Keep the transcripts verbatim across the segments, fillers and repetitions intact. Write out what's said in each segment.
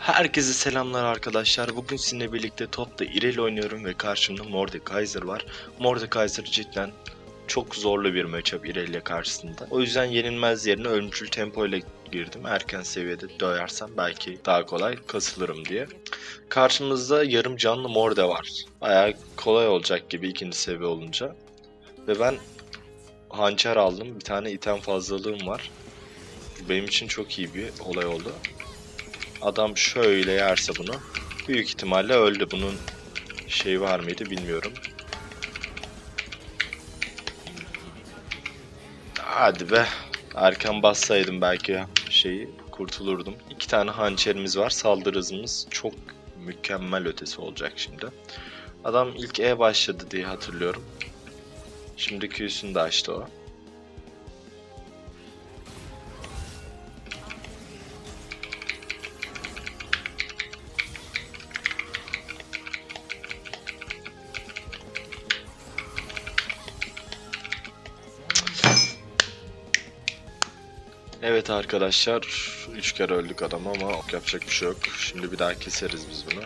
Herkese selamlar arkadaşlar. Bugün sizinle birlikte topta Irelia oynuyorum ve karşımda Mordekaiser var. Mordekaiser cidden çok zorlu bir matchup Irelia karşısında. O yüzden yenilmez yerine ölümcül tempo ile girdim. Erken seviyede döversem belki daha kolay kasılırım diye. Karşımızda yarım canlı Morde var. Bayağı kolay olacak gibi ikinci seviye olunca. Ve ben hançer aldım. Bir tane item fazlalığım var. Benim için çok iyi bir olay oldu. Adam şöyle yerse bunu büyük ihtimalle öldü. Bunun şey var mıydı bilmiyorum. Hadi be. Erken bassaydım belki şeyi kurtulurdum. İki tane hançerimiz var. Saldırı hızımız çok mükemmel ötesi olacak şimdi. Adam ilk E başladı diye hatırlıyorum. Şimdi Q'sunu da açtı o. Evet arkadaşlar, üç kere öldük adam ama yapacak bir şey yok. Şimdi bir daha keseriz biz bunu.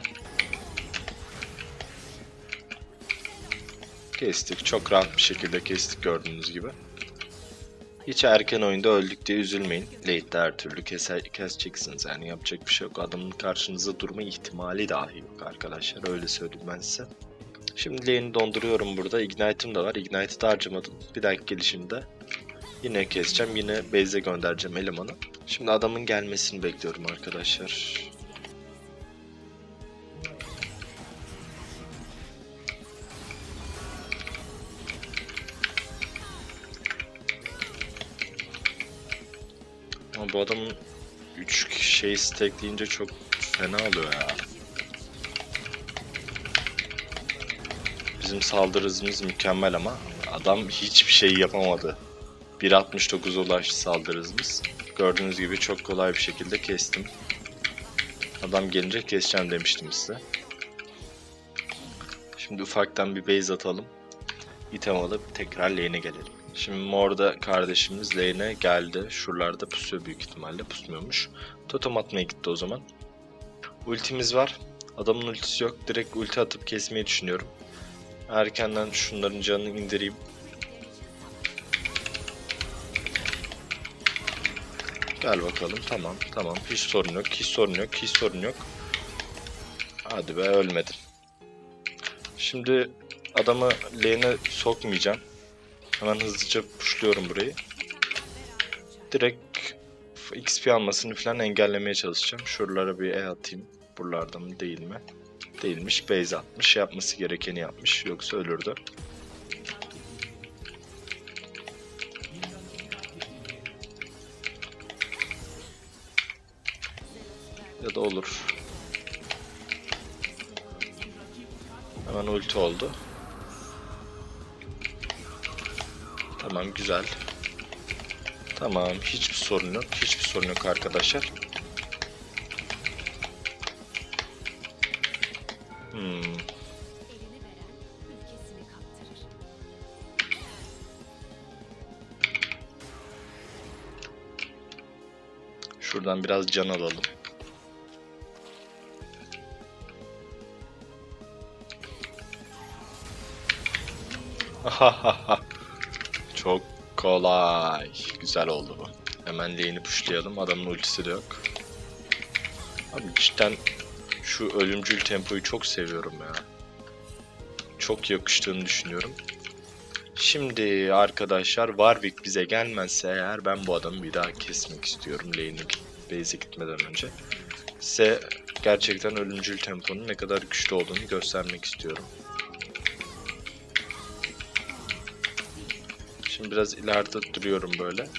Kestik, çok rahat bir şekilde kestik gördüğünüz gibi. Hiç erken oyunda öldük diye üzülmeyin. Late'de her türlü keser, keseceksiniz yani yapacak bir şey yok. Adamın karşınıza durma ihtimali dahi yok arkadaşlar, öyle söyleyeyim ben size. Şimdi lane'i donduruyorum burada. Ignite'ım da var. Ignite'ı da harcamadım. Bir dahaki gelişimde yine keseceğim. Yine base'e göndereceğim elemanı. Şimdi adamın gelmesini bekliyorum arkadaşlar. Ama bu adamın üç şey stackleyince çok fena oluyor ya. Bizim saldırı hızımız mükemmel ama adam hiçbir şey yapamadı. bir altmış dokuza ulaştı saldırı hızımız. Gördüğünüz gibi çok kolay bir şekilde kestim. Adam gelince keseceğim demiştim size. Şimdi ufaktan bir base atalım. İtem alıp tekrar lane'e gelelim. Şimdi Mor'da kardeşimiz lane'e geldi. Şuralarda pusuyor büyük ihtimalle. Pusmuyormuş. Totem atmaya gitti o zaman. Ultimiz var. Adamın ultisi yok. Direkt ulti atıp kesmeyi düşünüyorum. Erkenden şunların canını indireyim. Gel bakalım. Tamam. Tamam. Hiç sorun yok. Hiç sorun yok. Hiç sorun yok. Hadi be, ölmedim. Şimdi adamı lane'e sokmayacağım. Hemen hızlıca pushluyorum burayı. Direkt X P almasını falan engellemeye çalışacağım. Şuralara bir E atayım. Buralarda mı değil mi? Değilmiş. Base atmış. Yapması gerekeni yapmış. Yoksa ölürdü. Ya da olur. Hemen ulti oldu. Tamam, güzel. Tamam, hiçbir sorun yok. Hiçbir sorun yok arkadaşlar. Hmm. Şuradan biraz can alalım. Çok kolay. Güzel oldu bu. Hemen lane'i pushlayalım. Adamın ultisi de yok. Abi cidden şu ölümcül tempoyu çok seviyorum ya. Çok yakıştığını düşünüyorum. Şimdi arkadaşlar Warwick bize gelmezse eğer ben bu adamı bir daha kesmek istiyorum lane'e base'e gitmeden önce. Size gerçekten ölümcül temponun ne kadar güçlü olduğunu göstermek istiyorum. Şimdi biraz ileride duruyorum böyle.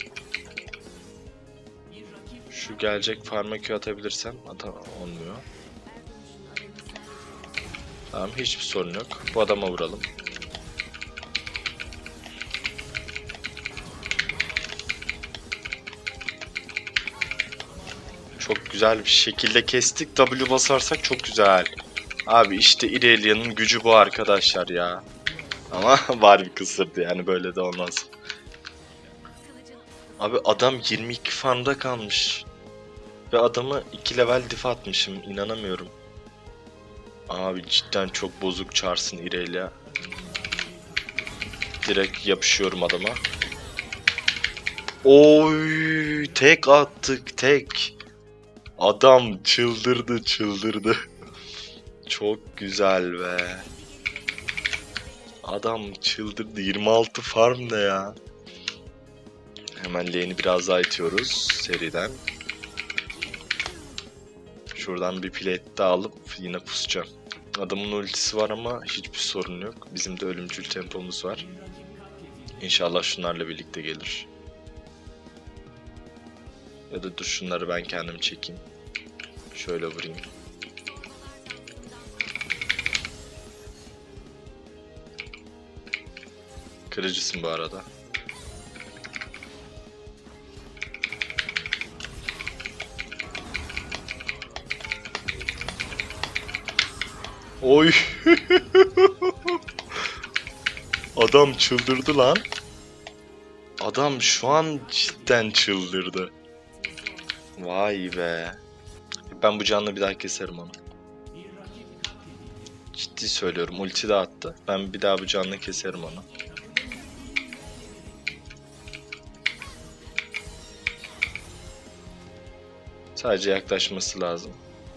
Şu gelecek farm'a Q atabilirsem ata olmuyor. Tamam, hiçbir sorun yok. Bu adama vuralım. Çok güzel bir şekilde kestik. W basarsak çok güzel. Abi işte Irelia'nın gücü bu arkadaşlar ya. Ama var bir kısırdı yani, böyle de olmaz. Abi adam yirmi iki farmda kalmış. Ve adamı iki level diff atmışım. İnanamıyorum. Abi cidden çok bozuk çarsın İrelia. Direkt yapışıyorum adama. Oy, tek attık tek. Adam çıldırdı çıldırdı. Çok güzel be. Adam çıldırdı. yirmi altı farm da ya. Hemen lane'i biraz daha itiyoruz seriden. Şuradan bir plate daha alıp yine pusacağım. Adamın ultisi var ama hiçbir sorun yok. Bizim de ölümcül tempomuz var. İnşallah şunlarla birlikte gelir. Ya da dur şunları ben kendim çekeyim. Şöyle vurayım. Kırıcısın bu arada. Oy. Adam çıldırdı lan. Adam şu an cidden çıldırdı. Vay be. Ben bu canlı bir daha keserim onu. Ciddi söylüyorum. Ulti de attı. Ben bir daha bu canlı keserim onu. Sadece yaklaşması lazım.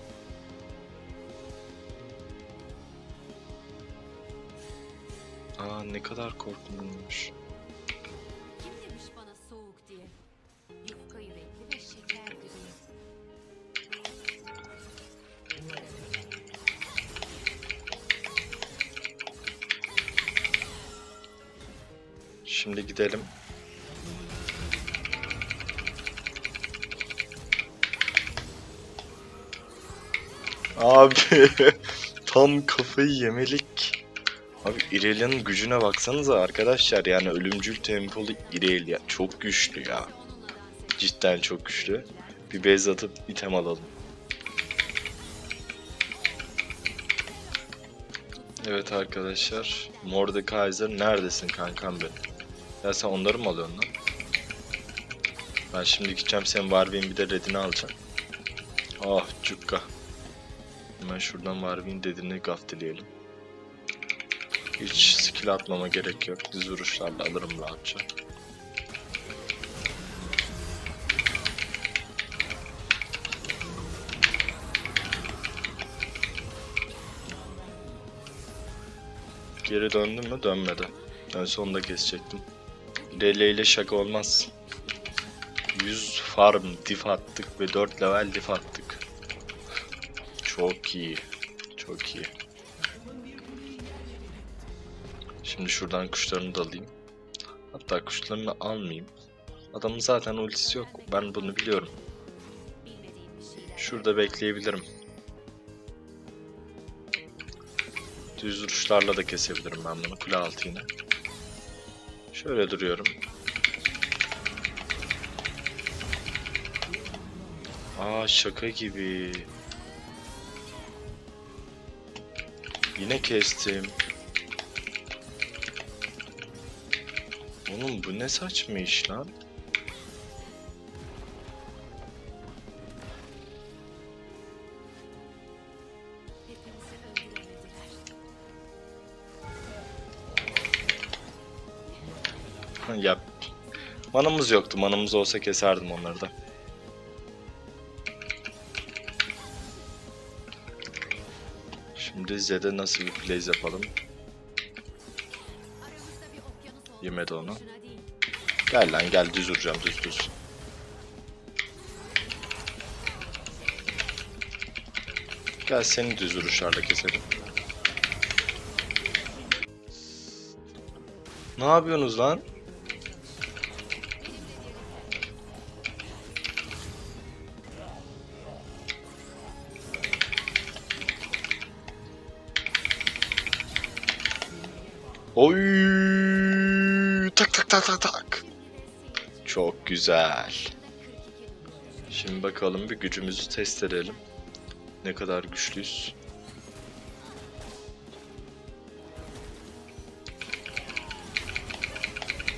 Aa, ne kadar korkunç. Kim demiş bana soğuk diye? Yufka yürekli ve şeker gibiyim. Şimdi gidelim. Abi tam kafayı yemelik. Abi İrelia'nın gücüne baksanıza arkadaşlar, yani ölümcül tempolu İrelia çok güçlü ya. Cidden çok güçlü. Bir base atıp item alalım. Evet arkadaşlar, Mordekaiser neredesin kankam benim? Ya sen onları mı alıyorsun lan? Ben şimdi gideceğim senin Warwick'in bir de redini alacağım. Ah cukka. Hemen şuradan Warwick'in dediğini gaftileyelim. Hiç skill atmama gerek yok. Düz vuruşlarla alırım rahatça. Geri döndüm mü? Dönmedi. En sonunda kesecektim. Rele ile şaka olmaz. yüz farm diff attık ve dört level diff attık. Çok iyi. Çok iyi. Şimdi şuradan kuşlarını da alayım. Hatta kuşlarını almayayım. Adamın zaten ultisi yok. Ben bunu biliyorum. Şurada bekleyebilirim. Düz vuruşlarla da kesebilirim ben bunu. Kule altı yine. Şöyle duruyorum. Aa şaka gibi. Yine kestim. Oğlum bu ne saçma iş lan. Ya manamız yoktu. Manamız olsa keserdim onları da. Şimdi Zed'e nasıl bir plays yapalım? Yemedi onu. Gel lan gel, düz vuracağım, düz düz. Gel seni düz vuruşlarla keselim. Ne yapıyorsunuz lan? Oy! Tak tak tak tak tak. Çok güzel. Şimdi bakalım bir gücümüzü test edelim. Ne kadar güçlüyüz.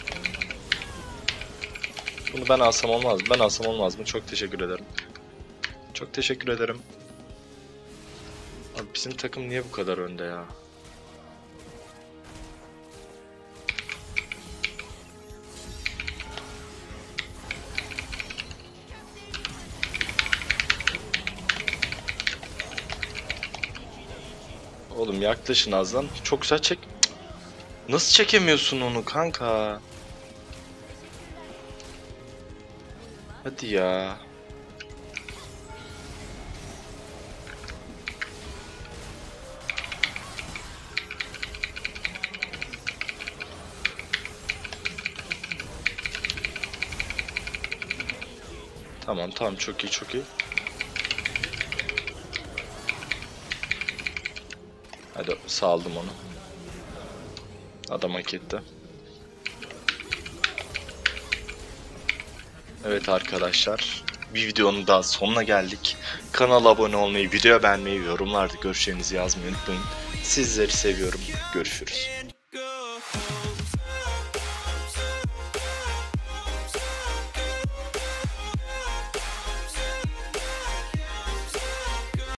Bunu ben alsam olmaz mı? Ben alsam olmaz mı? Çok teşekkür ederim. Çok teşekkür ederim. Abi bizim takım niye bu kadar önde ya? Oğlum yaklaşın az lan. Çok güzel çek. Nasıl çekemiyorsun onu kanka? Hadi ya. Tamam tamam, çok iyi çok iyi. Hadi saldım onu. Adam hak etti. Evet arkadaşlar, bir videonun daha sonuna geldik. Kanala abone olmayı, video beğenmeyi, yorumlarda görüşlerinizi yazmayı unutmayın. Sizleri seviyorum. Görüşürüz.